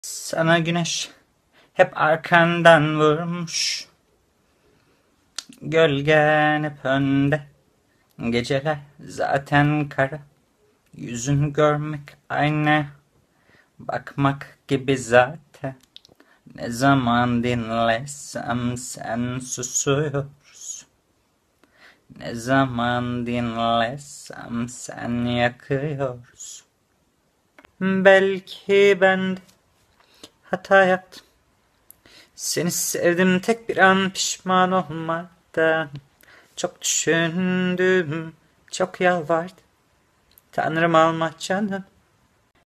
Sana güneş hep arkandan vurmuş. Gölgen hep önde. Geceler zaten kara. Yüzünü görmek aynı. Bakmak gibi zaten. Ne zaman dinlesem sen susuyorsun. Ne zaman dinlesem sen yakıyorsun. Belki ben de hata yaptım. Seni sevdim tek bir an pişman olmadan. Çok düşündüm, çok yalvardım. Tanrım alma canım,